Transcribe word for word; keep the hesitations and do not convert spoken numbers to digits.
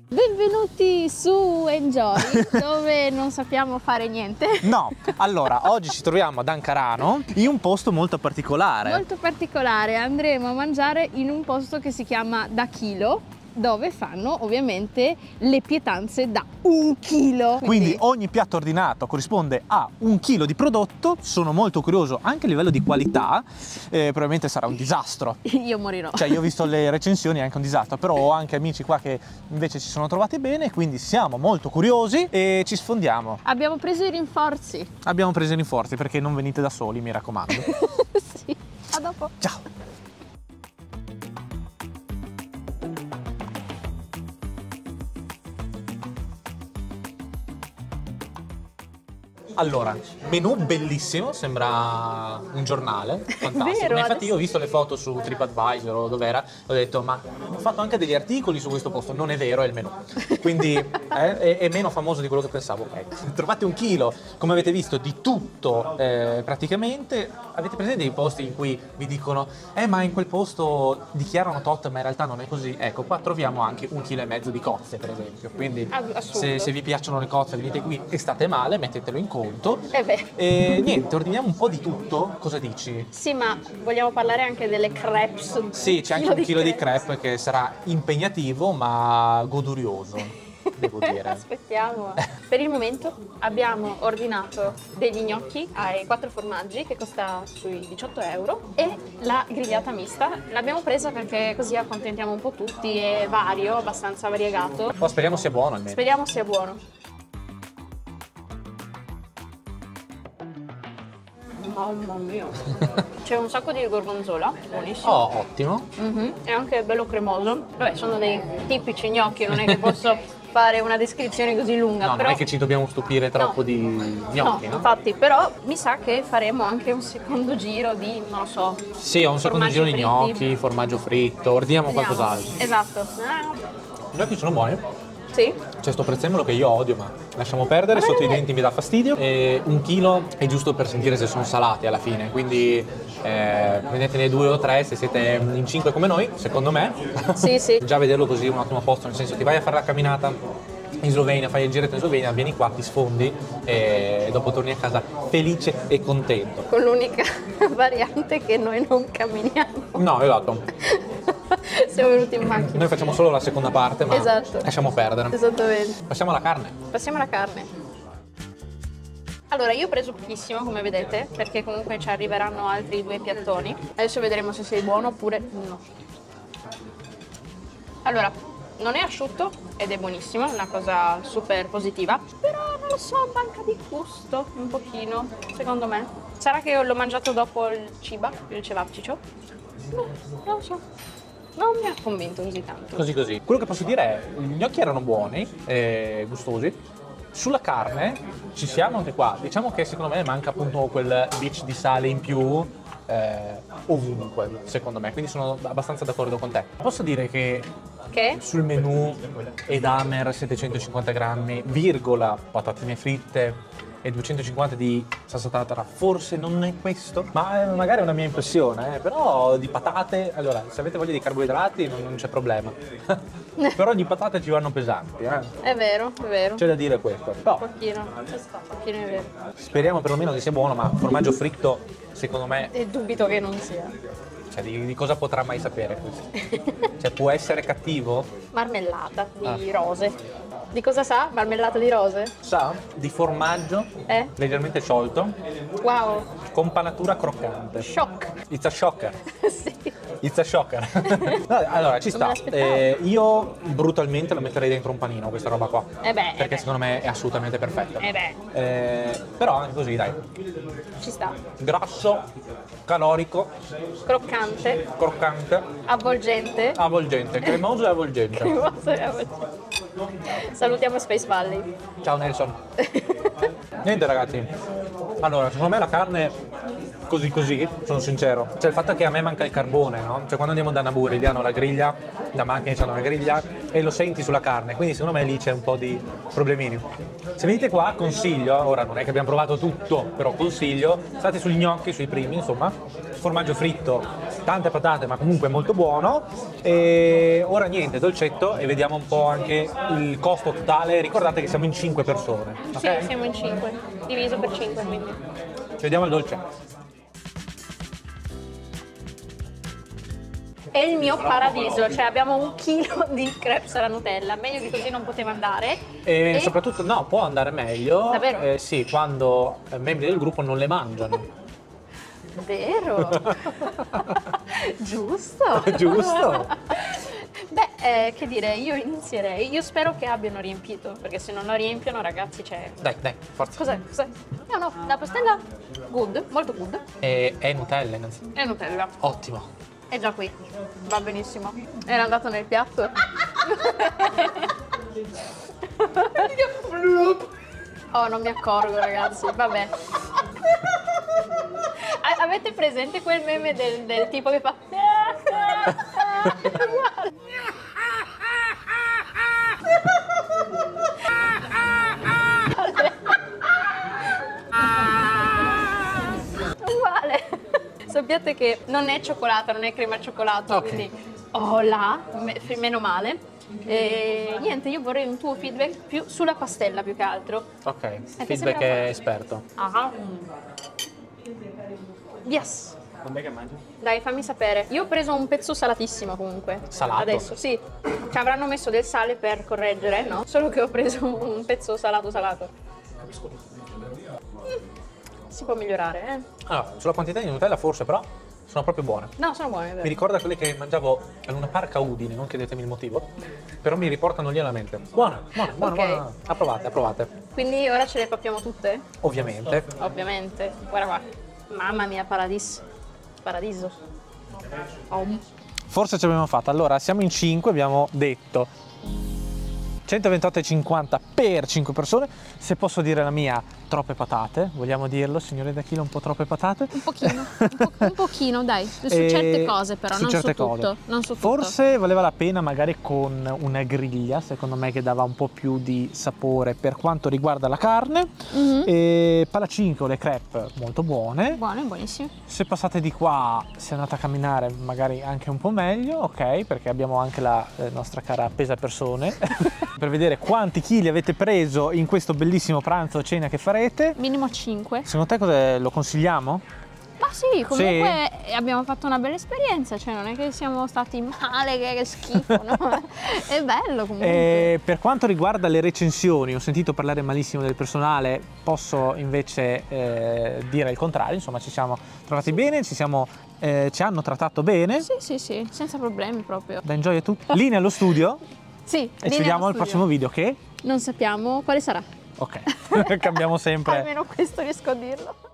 Benvenuti su Enjoy, dove non sappiamo fare niente. No, allora, oggi ci troviamo ad Ancarano, in un posto molto particolare. Molto particolare, andremo a mangiare in un posto che si chiama Da Chilo, dove fanno ovviamente le pietanze da un chilo. Quindi, Quindi ogni piatto ordinato corrisponde a un chilo di prodotto. Sono molto curioso anche a livello di qualità, eh, probabilmente sarà un disastro. io morirò. Cioè, io ho visto le recensioni, è anche un disastro, però ho anche amici qua che invece si sono trovati bene, quindi siamo molto curiosi e ci sfondiamo. Abbiamo preso i rinforzi. Abbiamo preso i rinforzi perché non venite da soli, mi raccomando. Sì, a dopo. Ciao! Allora, menù bellissimo, sembra un giornale, fantastico. Vero, Infatti adesso... io ho visto le foto su TripAdvisor o dov'era, ho detto ma ho fatto anche degli articoli su questo posto, non è vero, è il menù. Quindi eh, è, è meno famoso di quello che pensavo. Ecco. Trovate un chilo, come avete visto, di tutto eh, praticamente. Avete presente dei posti in cui vi dicono eh ma in quel posto dichiarano tot ma in realtà non è così? Ecco, qua troviamo anche un chilo e mezzo di cozze per esempio. Quindi se, se vi piacciono le cozze venite qui e state male, mettetelo in conto. Eh beh. E niente, ordiniamo un po' di tutto, cosa dici? Sì, ma vogliamo parlare anche delle crepes? Sì, c'è anche un chilo di crepe che sarà impegnativo ma godurioso, devo dire. Aspettiamo. Per il momento abbiamo ordinato degli gnocchi ai quattro formaggi che costa sui diciotto euro e la grigliata mista. L'abbiamo presa perché così accontentiamo un po' tutti, è vario, abbastanza variegato. Oh, speriamo sia buono almeno. Speriamo sia buono. Mamma mia, c'è un sacco di gorgonzola, buonissimo. Oh, ottimo. Mm-hmm. È anche bello cremoso. Vabbè, sono dei tipici gnocchi, non è che posso fare una descrizione così lunga. No, però... non è che ci dobbiamo stupire troppo no. di gnocchi, no, no? Infatti, però mi sa che faremo anche un secondo giro di, non lo so. Sì, ho un secondo giro di fritti. gnocchi, formaggio fritto, ordiniamo Vediamo. qualcos'altro. Esatto. I gnocchi sono buoni? Sì. Cioè, sto prezzemolo che io odio, ma lasciamo perdere, Ma sotto i è... denti mi dà fastidio. E un chilo è giusto per sentire se sono salati alla fine, quindi eh, prendetene due o tre se siete in cinque come noi, secondo me. Sì, sì. Già vederlo così è un ottimo posto, nel senso ti vai a fare la camminata in Slovenia, fai il giretto in Slovenia, vieni qua, ti sfondi e dopo torni a casa felice e contento. Con l'unica variante che noi non camminiamo. No, esatto. Siamo venuti in macchina. Noi facciamo solo la seconda parte, ma esatto. lasciamo perdere. Esattamente. Passiamo alla carne. Passiamo alla carne. Allora, io ho preso pochissimo, come vedete, perché comunque ci arriveranno altri due piattoni. Adesso vedremo se sei buono oppure no. Allora, non è asciutto ed è buonissimo, è una cosa super positiva, però non lo so, manca di gusto un pochino, secondo me. Sarà che l'ho mangiato dopo il ciba, il cevapcicio? No, non lo so. Non mi ha convinto così tanto. Così così. Quello che posso dire è che gli gnocchi erano buoni e gustosi. Sulla carne ci siamo anche qua. Diciamo che secondo me manca appunto quel beach di sale in più eh, ovunque, secondo me. Quindi sono abbastanza d'accordo con te. Posso dire che, che? sul menù Edamer settecentocinquanta grammi, virgola, patatine fritte e duecentocinquanta di salsa tartara, forse non è questo, ma magari è una mia impressione, eh? Però di patate, allora se avete voglia di carboidrati non, non c'è problema, però di patate ci vanno pesanti, eh? È vero, è vero. C'è da dire questo, però un pochino, un pochino è vero. Speriamo perlomeno che sia buono, ma formaggio fritto secondo me... E dubito che non sia. Cioè di, di cosa potrà mai sapere questo? Cioè può essere cattivo? Marmellata di ah. rose. Di cosa sa? Marmellata di rose? Sa di formaggio eh? leggermente sciolto. Wow. Con panatura croccante. Shock. It's a shocker. Sì. It's a shocker. Allora ci sta. Eh, io brutalmente lo metterei dentro un panino questa roba qua. Eh beh. Perché eh beh. secondo me è assolutamente perfetta. Eh beh. Eh, però anche così, dai. Ci sta. Grasso, calorico, croccante, croccante, avvolgente, avvolgente, cremoso e avvolgente. cremoso e avvolgente. Salutiamo Space Valley. Ciao Nelson. Niente ragazzi, allora secondo me la carne così così, sono sincero, cioè il fatto è che a me manca il carbone, no? Cioè quando andiamo da Naburi lì hanno la griglia, da macchina c'hanno la griglia e lo senti sulla carne, quindi secondo me lì c'è un po' di problemini. Se venite qua consiglio, ora non è che abbiamo provato tutto, però consiglio, state sugli gnocchi, sui primi insomma, formaggio fritto tante patate ma comunque molto buono. E ora niente, dolcetto, e vediamo un po' anche il costo totale. Ricordate che siamo in cinque persone, Sì, ok? siamo in cinque, diviso per cinque quindi. Ci vediamo il dolce. È il mio paradiso, cioè abbiamo un chilo di crepes alla Nutella, meglio di così non poteva andare. E, E- soprattutto, no, può andare meglio. Davvero? Eh, sì, quando eh, membri del gruppo non le mangiano. Vero? Giusto? Giusto? Beh, eh, che dire, io inizierei. Io spero che abbiano riempito, perché se non la riempiono, ragazzi, c'è. Dai, dai, forza. Cos'è? Cos'è? No, no, la pastella good, molto good. E, è Nutella, innanzitutto. E Nutella. Ottimo. È già qui. Va benissimo. Era andato nel piatto. Oh, non mi accorgo, ragazzi. Vabbè. A- avete presente quel meme del, del tipo che fa. Uguale. Uguale. Sappiate che non è cioccolata, non è crema al cioccolato, Ok. quindi oh là, me- meno male. E niente, io vorrei un tuo feedback più sulla pastella più che altro. Ok, che feedback sembra- è esperto. Ah. Yes. Quando è che mangi? Dai, fammi sapere. Io ho preso un pezzo salatissimo comunque. Salato? Adesso, sì. Ci avranno messo del sale per correggere, no? Solo che ho preso un pezzo salato salato. Mm. Si può migliorare, eh? Allora, sulla quantità di Nutella forse, però sono proprio buone. No, sono buone, è vero. Mi ricorda quelle che mangiavo al Luna Park a Udine, non chiedetemi il motivo, però mi riportano lì alla mente. Buona, buona, buona, Ok. buona. Approvate, approvate. Quindi ora ce le pappiamo tutte? Ovviamente. Ovviamente. Guarda qua. Mamma mia, paradiso. Paradiso. Oh. Forse ci abbiamo fatto. Allora, siamo in cinque, abbiamo detto centoventotto e cinquanta per cinque persone. Se posso dire la mia, troppe patate. Vogliamo dirlo, signore D'Achille, un po' troppe patate? Un pochino, un, po- un pochino, dai. Su E- certe cose però, su non certe su cose. tutto. Non su tutto. Forse valeva la pena magari con una griglia, secondo me, che dava un po' più di sapore per quanto riguarda la carne. Mhm. E palacinco, le crepe molto buone. Buone, buonissime. Se passate di qua, se andate a camminare magari anche un po' meglio, ok? Perché abbiamo anche la eh, nostra cara pesa persone per vedere quanti chili avete preso in questo bellissimo pranzo o cena che farete. Minimo cinque. Secondo te cosa lo consigliamo? Ma sì, comunque abbiamo fatto una bella esperienza, cioè non è che siamo stati male, che, che schifo, no? È bello comunque. E per quanto riguarda le recensioni, ho sentito parlare malissimo del personale, posso invece eh, dire il contrario, insomma ci siamo trovati bene, ci, siamo, eh, ci hanno trattato bene. Sì, sì, sì, senza problemi proprio. Da enjoy a tutti. Linea allo studio Sì, e ci vediamo al prossimo video che... Non sappiamo quale sarà. Ok, cambiamo sempre. Almeno questo riesco a dirlo.